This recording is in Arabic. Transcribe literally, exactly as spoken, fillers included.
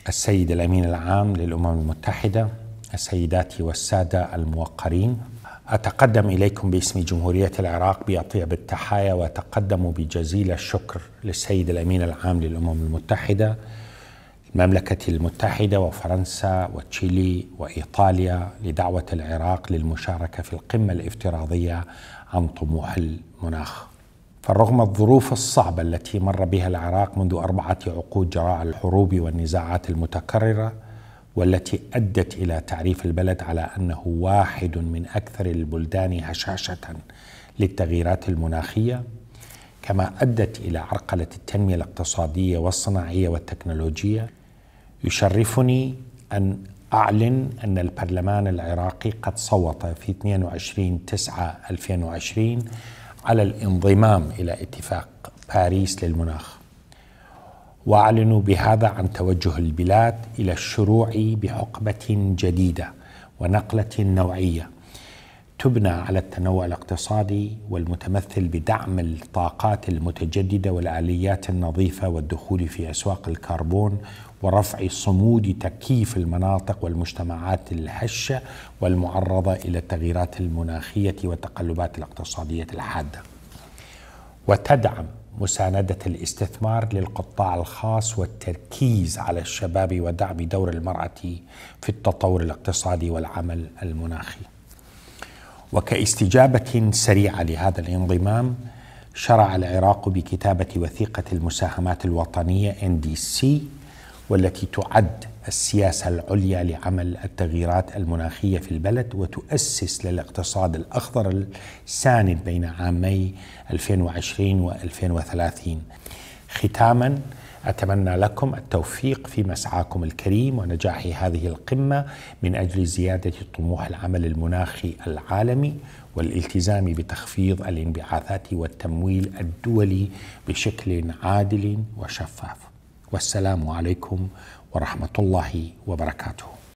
السيد الأمين العام للأمم المتحدة، السيدات والسادة الموقرين، أتقدم إليكم باسم جمهورية العراق بأطيب التحايا وأتقدم بجزيل الشكر للسيد الأمين العام للأمم المتحدة، المملكة المتحدة وفرنسا وتشيلي وإيطاليا لدعوة العراق للمشاركة في القمة الافتراضية عن طموح المناخ. فرغم الظروف الصعبة التي مر بها العراق منذ أربعة عقود جراء الحروب والنزاعات المتكررة، والتي أدت إلى تعريف البلد على أنه واحد من أكثر البلدان هشاشة للتغييرات المناخية، كما أدت إلى عرقلة التنمية الاقتصادية والصناعية والتكنولوجية، يشرفني أن أعلن أن البرلمان العراقي قد صوت في اثنين وعشرين تسعة ألفين وعشرين على الانضمام إلى اتفاق باريس للمناخ، وأعلن بهذا عن توجه البلاد إلى الشروع بحقبة جديدة ونقلة نوعية تبنى على التنوع الاقتصادي والمتمثل بدعم الطاقات المتجددة والآليات النظيفة والدخول في أسواق الكربون ورفع صمود تكييف المناطق والمجتمعات الهشة والمعرضة إلى التغييرات المناخية والتقلبات الاقتصادية الحادة، وتدعم مساندة الاستثمار للقطاع الخاص والتركيز على الشباب ودعم دور المرأة في التطور الاقتصادي والعمل المناخي. وكاستجابة سريعة لهذا الانضمام، شرع العراق بكتابة وثيقة المساهمات الوطنية إن دي سي، والتي تعد السياسة العليا لعمل التغييرات المناخية في البلد وتؤسس للاقتصاد الأخضر الساند بين عامي ألفين وعشرين و ألفين وثلاثين. ختاما، أتمنى لكم التوفيق في مسعاكم الكريم ونجاح هذه القمة من أجل زيادة طموح العمل المناخي العالمي والالتزام بتخفيض الانبعاثات والتمويل الدولي بشكل عادل وشفاف. والسلام عليكم ورحمة الله وبركاته.